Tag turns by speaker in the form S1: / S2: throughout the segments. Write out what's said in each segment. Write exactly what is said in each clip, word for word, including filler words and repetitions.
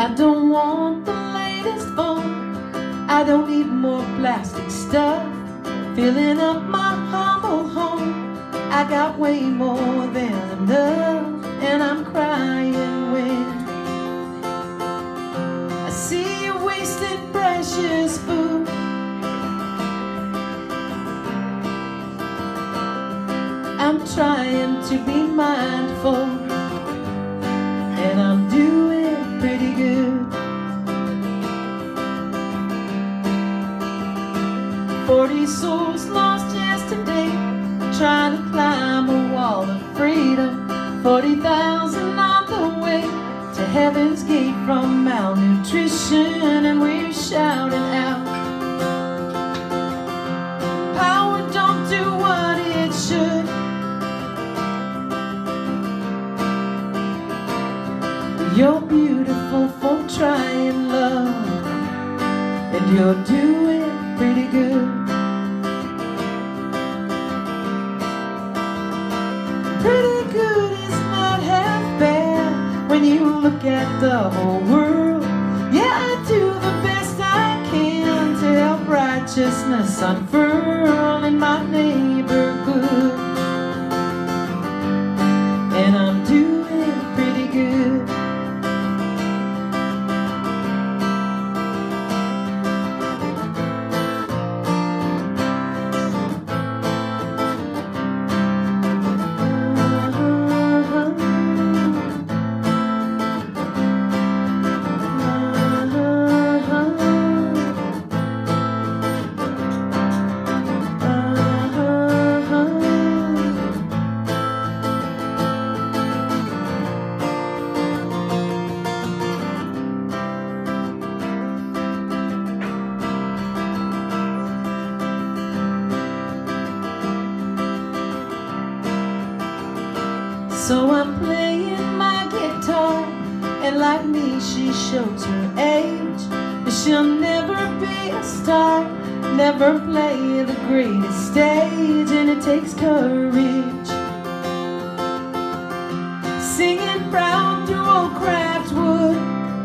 S1: I don't want the latest phone, I don't need more plastic stuff filling up my humble home. I got way more than enough, and I'm crying when I see you wasting precious food. I'm trying to be mindful, and I'm doing pretty good. Forty souls lost yesterday, trying to climb a wall of freedom. Forty thousand on the way to heaven's gate from malnutrition, and we're shouting out, power don't do what it should. You're beautiful for trying, love, and you're doing pretty good. Pretty good is not half bad when you look at the whole world. Yeah, I do the best I can to help righteousness unfurl in my neighborhood, and I'm doing pretty good. So I'm playing my guitar, and like me she shows her age, but she'll never be a star, never play the greatest stage, and it takes courage. Singing proud through old cracked wood.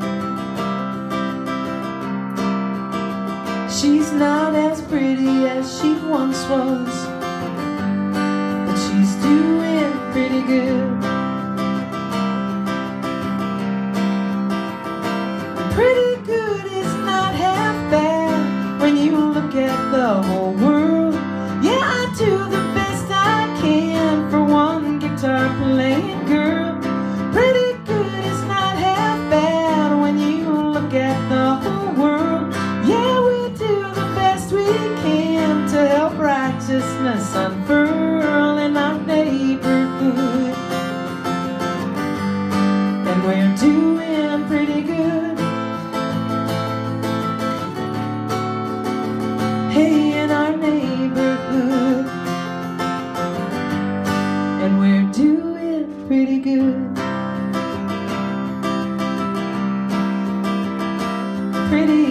S1: She's not as pretty as she once was, but she's doing pretty good. Pretty good is not half bad when you look at the whole world. Yeah, I do the best I can for one guitar playing girl. Pretty good is not half bad when you look at the whole world. Yeah, we do the best we can to help righteousness unfurl in our neighborhood, and we're doing pretty good. Hey, in our neighborhood, and we're doing pretty good. Pretty